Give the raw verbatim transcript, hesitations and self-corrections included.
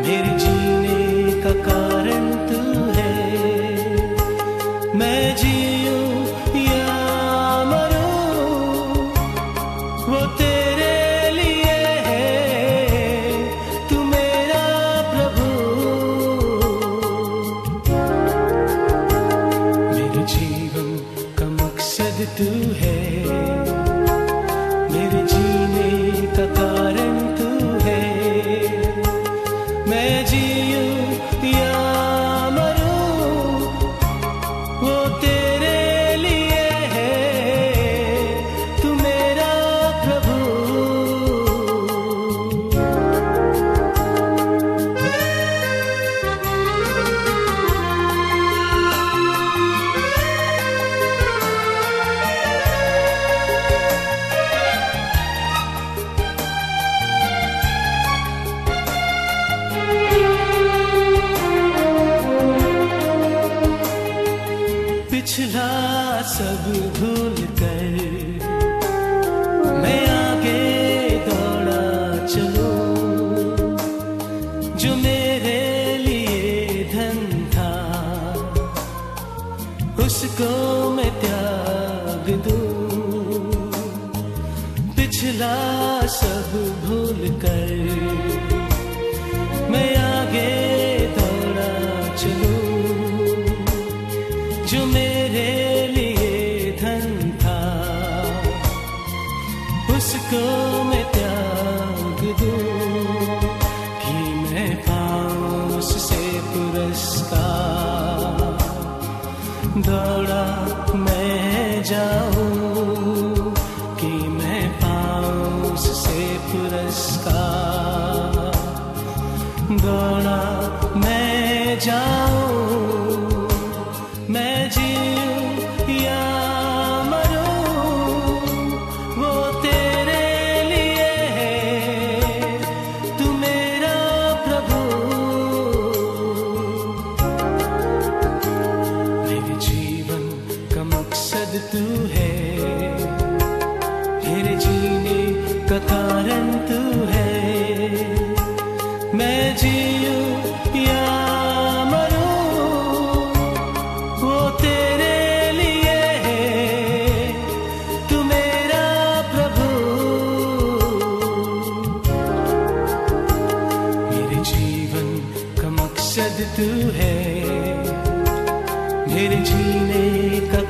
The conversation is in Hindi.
मेरे जीने का कारण तू है। मैं जीऊं या मरूं वो तेरे लिए है, तू मेरा प्रभु। मेरे जीवन का मकसद तू है, मेरे जीने का कारण तू है। मैं जीऊं या मरूं वो तेरे लिए है, तू मेरा प्रभु। पिछला सब भूल कर मैं आगे दौड़ा चलूं, जो मेरे लिए धन था उसको मैं त्याग दूं। पिछला सब भूल कर मैं आगे दौड़ा चलूं, जो मेरे लिए धन था उसको मैं त्याग दूं। कि मैं पाऊं उससे पुरस्कार, दौड़ा मैं जाऊं। कि मैं पाऊं उससे पुरस्कार, दौड़ा मैं जाऊं। मैं जीऊं या मरूं वो तेरे लिए है, तू मेरा प्रभु। मेरे जीवन का मकसद तू है, मेरे जीने का कारण तू है। मैं जीऊं या तू है, मेरे जीने का